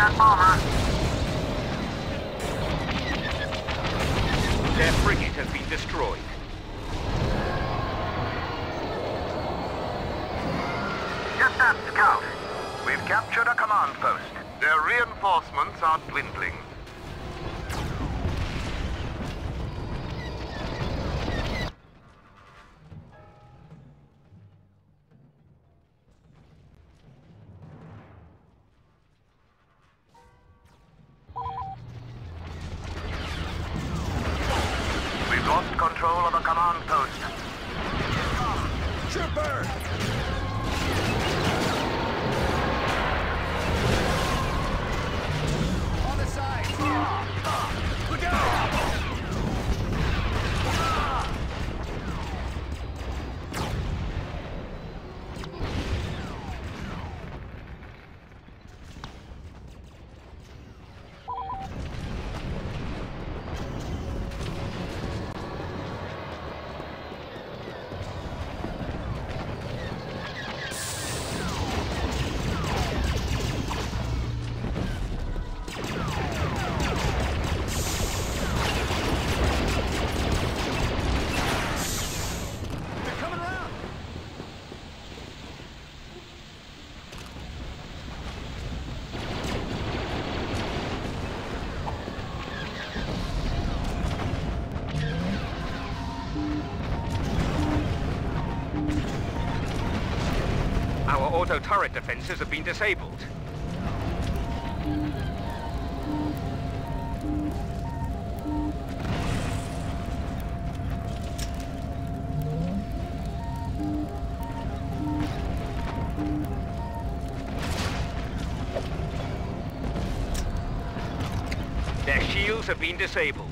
that bomber. Their frigate has been destroyed. Get that, Scout. We've captured a command post. Their reinforcements are dwindling. We've lost control of a command post. Trooper! On the side! Look out! Our auto-turret defenses have been disabled. Their shields have been disabled.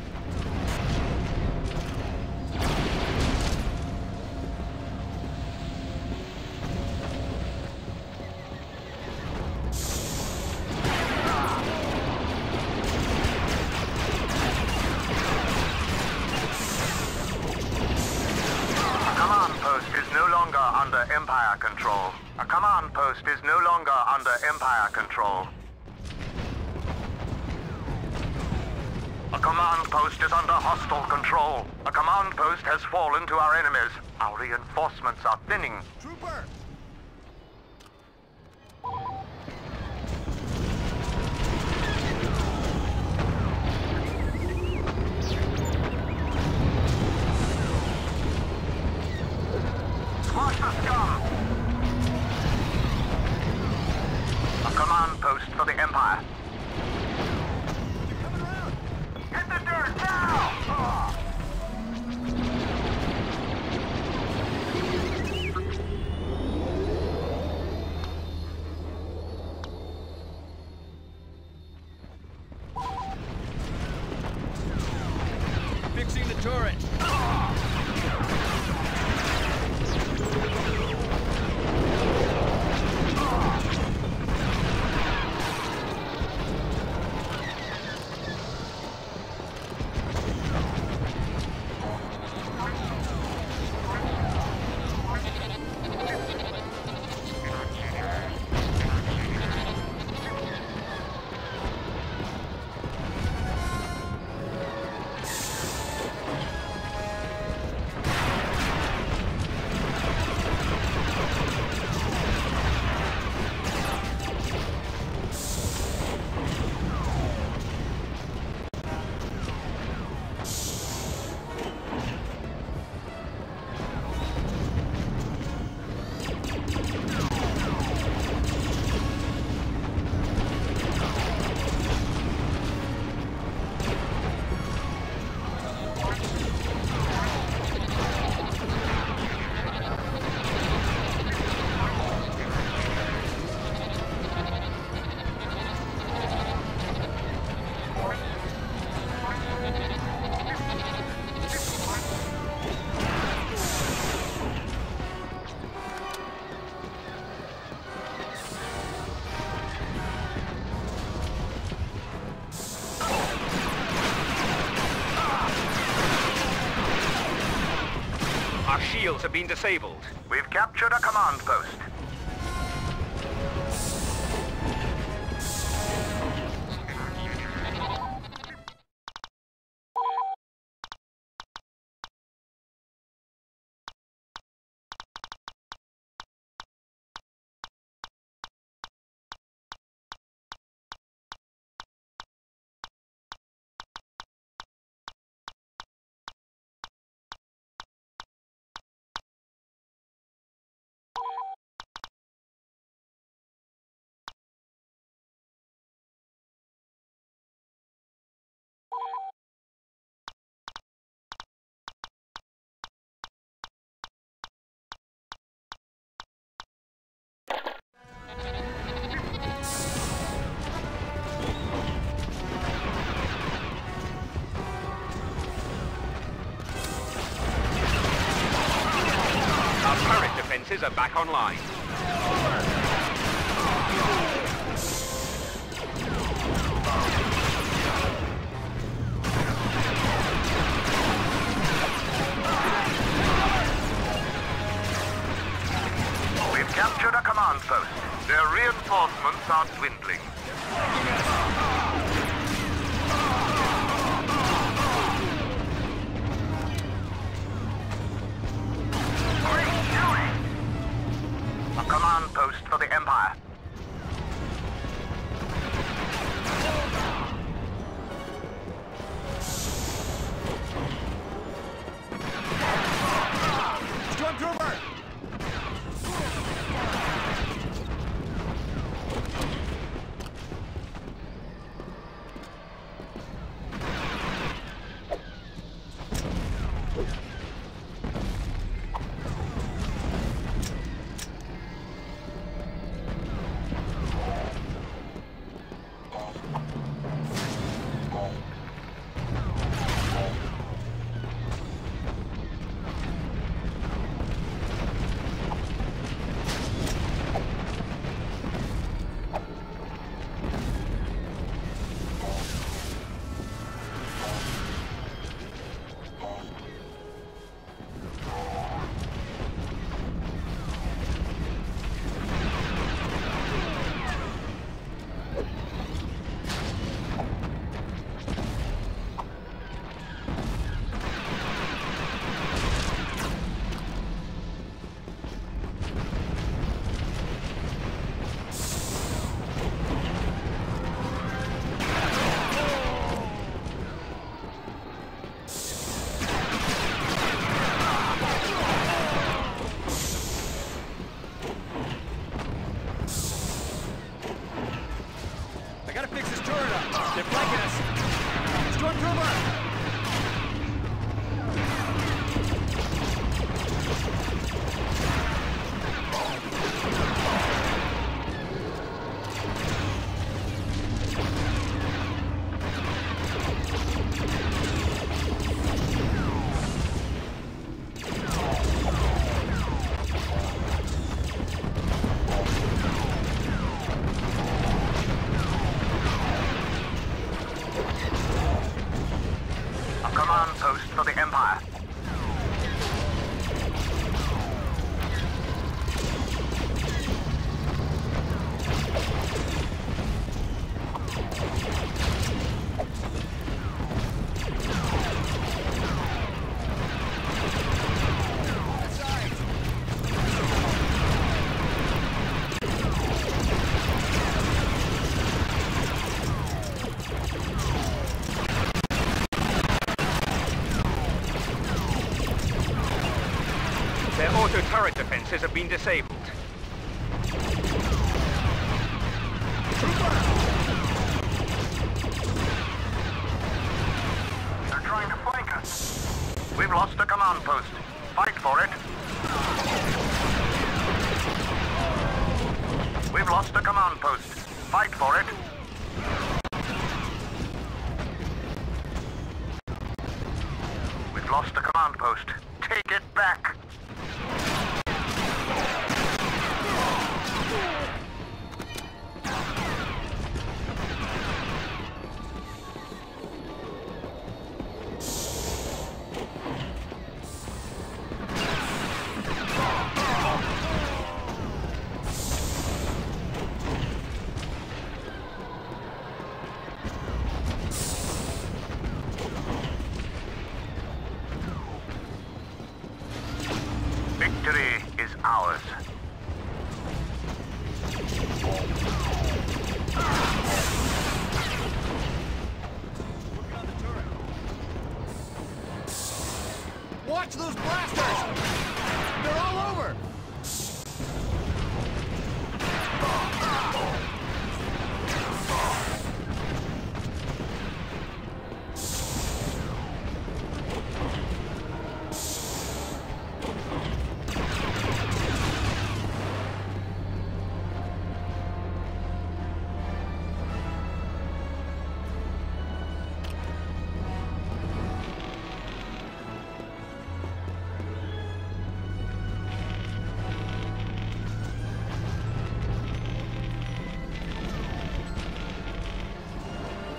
Empire control. A command post is no longer under Empire control. A command post is under hostile control. A command post has fallen to our enemies. Our reinforcements are thinning. Trooper! Squash the scum! A command post for the Empire. You're coming around! Hit the dirt now! Fixing the turret! Our shields have been disabled. We've captured a command post. defenses are back online. We've captured a command post. Their reinforcements are dwindling. A command post for the Empire. Stormtrooper! I gotta fix this turret up. They're flanking us. Stormtrooper! Command post for the Empire. Their auto-turret defenses have been disabled. They're trying to flank us. We've lost a command post. Fight for it. We've lost a command post. Fight for it. We've lost a command post. Take it back. Victory is ours. Watch those blasters! They're all over!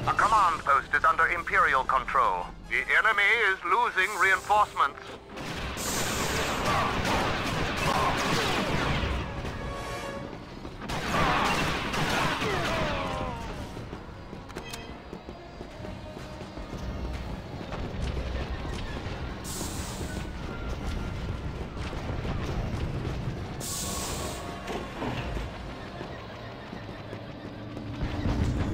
A command post is under Imperial control. The enemy is losing reinforcements.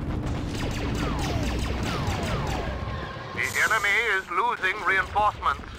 The enemy is losing reinforcements.